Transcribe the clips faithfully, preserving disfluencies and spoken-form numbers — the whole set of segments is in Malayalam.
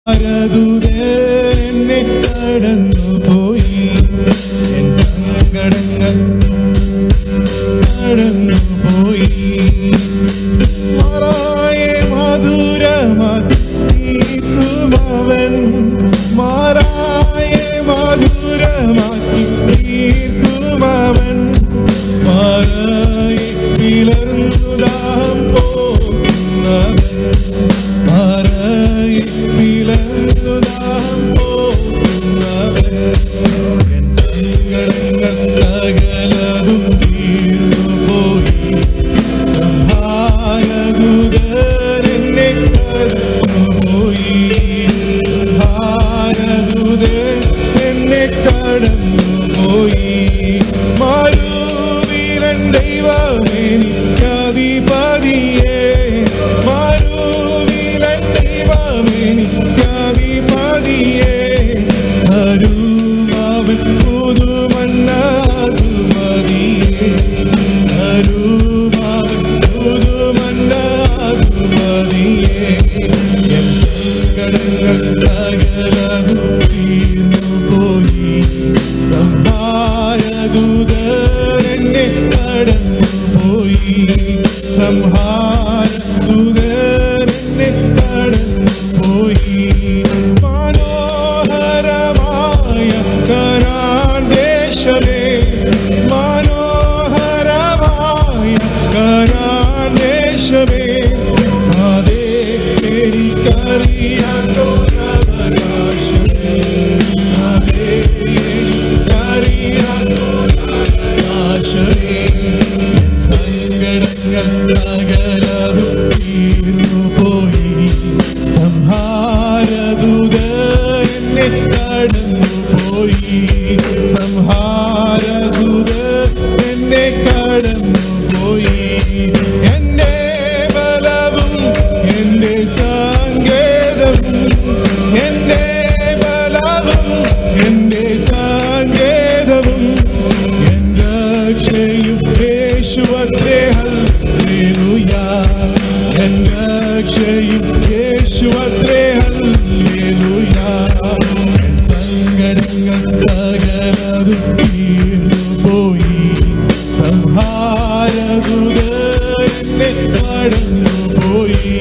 എന്നെ കടന്നു പോയി എൻ സങ്കടങ്ങൾ കടന്നു പോയി മാറായെ മധുരമാക്കി തീർക്കുമവൻ മാറായെ മധുരമാക്കി തീർക്കുമവൻ മാറായെ പിളർന്നു ദാഹം പോകുന്നവൻ മാറായെ പിളർന്നു ദാഹം പോകുന്നവൻ എൻ സങ്കടങ്ങൾ സകലതും തീർന്നു പോയി സംഹാരദൂതൻ എന്നെ കടന്നു പോയി സംഹാരദൂതൻ എന്നെ കടന്നു പോയി മാരുവിലൻ ദൈവമേ നിത്യാധിപതിയേ മാരുവിലൻ ദൈവമേ നിത്യാധിപതിയേ അരുമാവൻ പുതുമന്നാതു മതിയേ അരുമാവൻ പുതുമന്നാതു മതിയേ എൻ സങ്കടങ്ങൾ സകലതും തീർന്നു പോയി സംഹാരദൂതൻ എന്നെ കടന്നു പോയി സംഹാരദൂതൻ എന്നെ കടന്നു പോയി മനോഹരമായ കനാൻ ദേശമേ മനോഹരമായ കനാൻ ദേശമേ അതേ എനിക്കറിയാത്തൊരവകാശമേ അതേ എനിക്കറിയാത്തൊരവകാശമേ സങ്കടങ്ങൾ സകലതും തീർന്നു പോയി സംഹാരദൂതൻ എന്നെ കടന്നു പോയി സംഹാരദൂതൻ എന്നെ കടന്നു പോയി എന്റെ ബലവും എന്റെ സങ്കേതവും എന്റെ ബലവും എന്റെ സങ്കേതവും എന്റെ രക്ഷയും യേശുവത്രേ ഹല്ലേലൂയ എന്റെ രക്ഷയും യേശുവത്രേ ഹല്ലേലൂയ എൻ സങ്കടങ്ങൾ സകലതും തീർന്നു പോയി സംഹാരദൂതൻ എന്നെ കടന്നു പോയി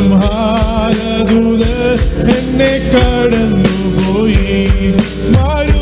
സംഹാരദൂതൻ എന്നെ കടന്നു പോയി